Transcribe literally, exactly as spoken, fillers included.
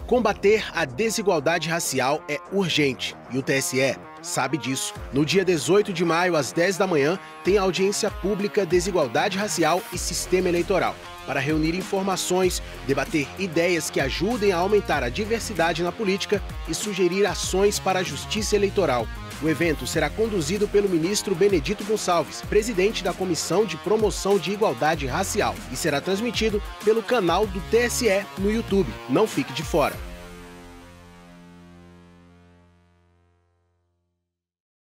Combater a desigualdade racial é urgente e o T S E sabe disso. No dia dezoito de maio, às dez da manhã, tem a audiência pública Desigualdade Racial e Sistema Eleitoral, para reunir informações, debater ideias que ajudem a aumentar a diversidade na política e sugerir ações para a justiça eleitoral. O evento será conduzido pelo ministro Benedito Gonçalves, presidente da Comissão de Promoção de Igualdade Racial, e será transmitido pelo canal do T S E no YouTube. Não fique de fora.